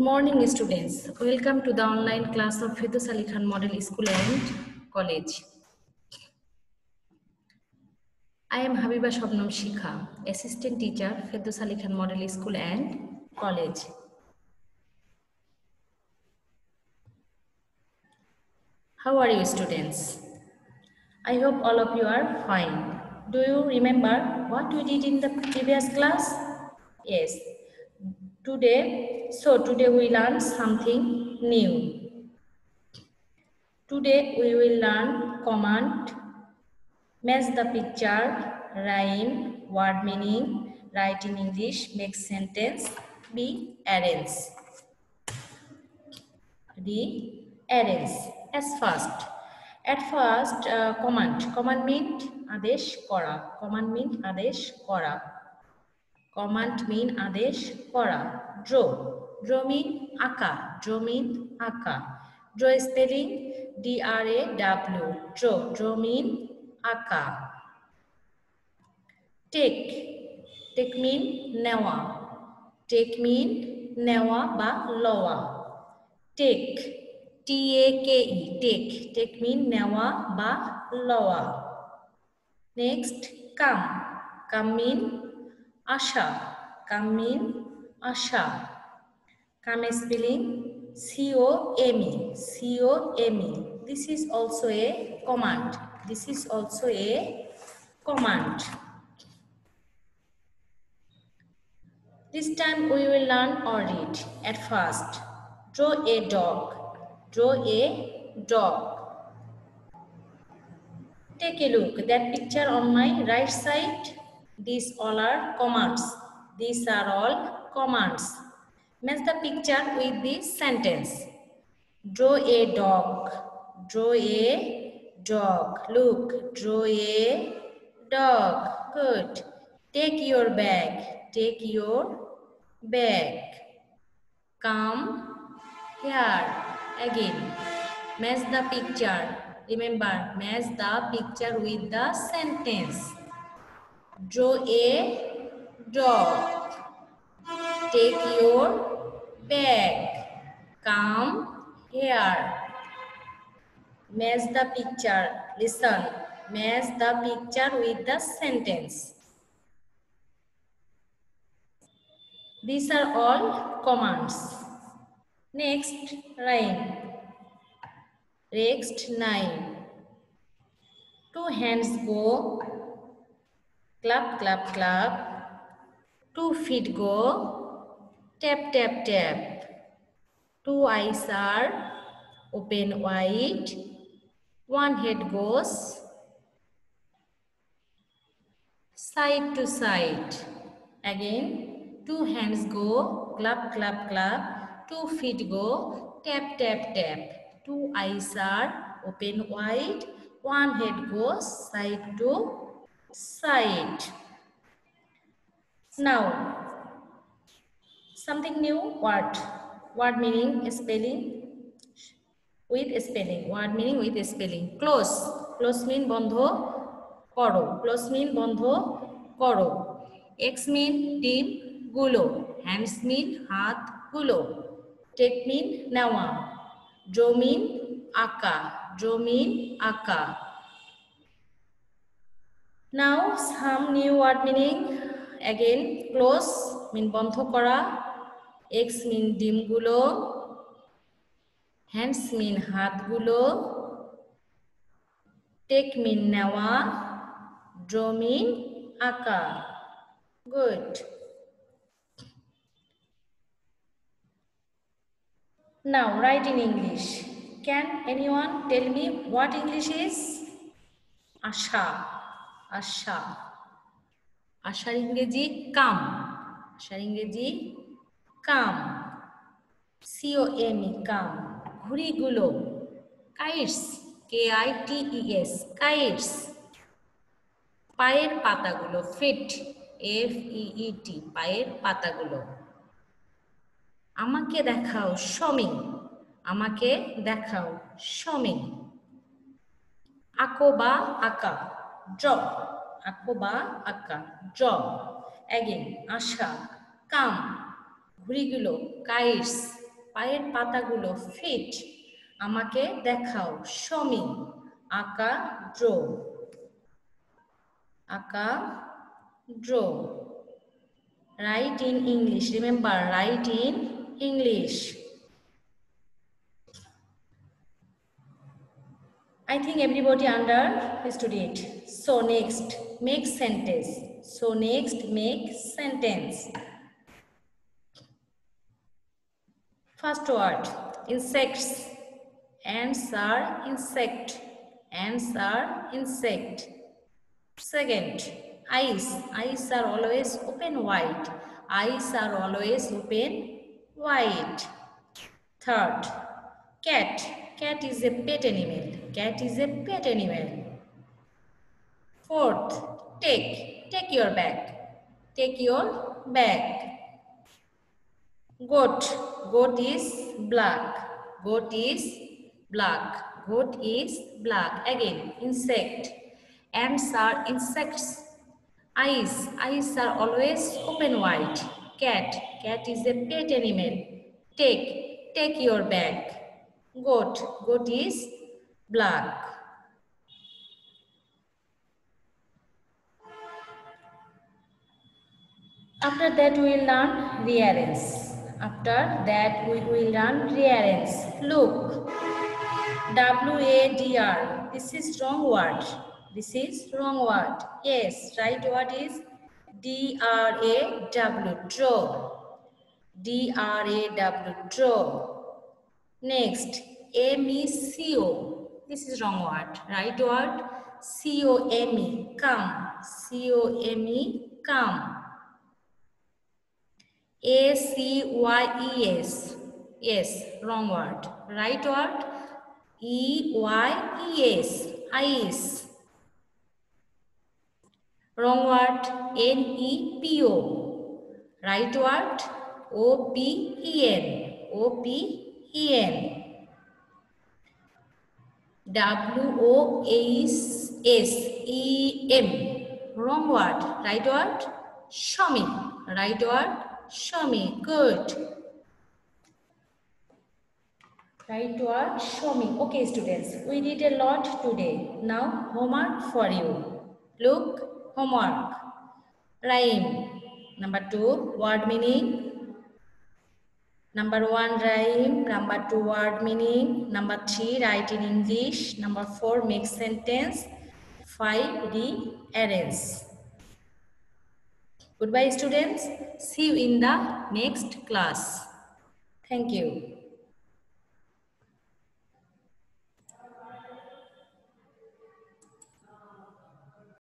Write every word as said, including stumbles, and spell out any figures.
morning, students. Welcome to the online class of Firdaus Ali Khan Model School and College. I am Habiba Shobnam Shikha, Assistant Teacher, Firdaus Ali Khan Model School and College. How are you, students? I hope all of you are fine. Do you remember what we did in the previous class? Yes. Today, so today we learn something new. Today we will learn command, match the picture, rhyme, word meaning, write in English, make sentence, be arrange. Rearrange. As first. At first, uh, command. Command mean adesh kora. Command mean adesh kora. Command mean adesh kora. Draw. Draw mean aka. Draw mean aka. Draw spelling D R A W. Draw. Draw mean aka. Take. Take mean newa. Take mean newa ba lowa. Take. T A K E. Take. Take mean newa ba lowa. Next, come. Come mean asha. Come mean asha. Come spelling C O M E. C O M E. This is also a command. This is also a command. This time we will learn or read. At first, draw a dog. Draw a dog. Take a look. That picture on my right side. These all are commands. These are all commands. Match the picture with this sentence. Draw a dog. Draw a dog. Look. Draw a dog. Good. Take your bag. Take your bag. Come here. Again. Match the picture. Remember, match the picture with the sentence. Draw a dog. Take your bag. Come here. Match the picture. Listen. Match the picture with the sentence. These are all commands. Next, rhyme. Next, nine. Two hands go. Clap, clap, clap. Two feet go. Tap, tap, tap. Two eyes are open wide. One head goes side to side. Again, two hands go. Clap, clap, clap. Two feet go. Tap, tap, tap. Two eyes are open wide. One head goes side to side. Now, something new word. Word meaning spelling with spelling. Word meaning with spelling. Close. Close mean bondho koro. Close mean bondho koro. X mean team gulo. Hands mean hat gulo. Take mean nawa. Draw mean aka. Draw mean aka. Now some new word meaning. Again, close mean bondho kora. X mean dim gulo. Hands mean hat gulo. Take mean nawa. Draw mean aka. Good. Now write in English. Can anyone tell me what English is? Asha. Asha. Ashar Ingreji come. Ashar Ingreji come. C O M E come. Ghuri gulo. Kites. K I T E S. Kites. পায়ের পাতাগুলো fit F E ই টি পায়ের পাতাগুলো আমাকে দেখাও শমি আমাকে দেখাও শমি আঁকো বা আঁকা ড্র আঁকো বা আঁকা ড্র অ্যাগেন আশা কাম ঘুড়িগুলো কাইটস পায়ের পাতাগুলো ফিট আমাকে দেখাও show me আঁকা draw আঁকা draw write in English remember write in English I think everybody understood it. So next, make sentence. So next, make sentence. First word, insects. Answer, insect. Answer, insect. Second, eyes. Eyes are always open wide. Eyes are always open wide. Third, cat. Cat is a pet animal. Cat is a pet animal. Fourth, take. Take your bag. Take your bag. Goat. Goat is black. Goat is black. Goat is black. Again, insect. Ants are insects. Eyes. Eyes are always open wide. Cat. Cat is a pet animal. Take. Take your bag. Goat. Goat is black. After that, we will learn rearrange. After that, we will learn rearrange. Look. W A D R. This is wrong word. This is wrong word. Yes, right word is D R A W. Draw. D R A W. Draw. Next, M E C O. This is wrong word. Right word C O M E. Come. C O M E. Come. A C Y E S. Yes, wrong word. Right word E Y E S. Ice. Wrong word N E P O. Right word O P E N. O P E N. W O S E M. Wrong word. Right word show me. Right word show me. Good. Right word show me. Okay, students, we did a lot today. Now homework for you. Look, homework. Rhyme. Number two, word meaning. Number one, rhyme. Number two, word meaning. Number three, write in English. Number four, make sentence. Five, rearrange. Goodbye, students. See you in the next class. Thank you.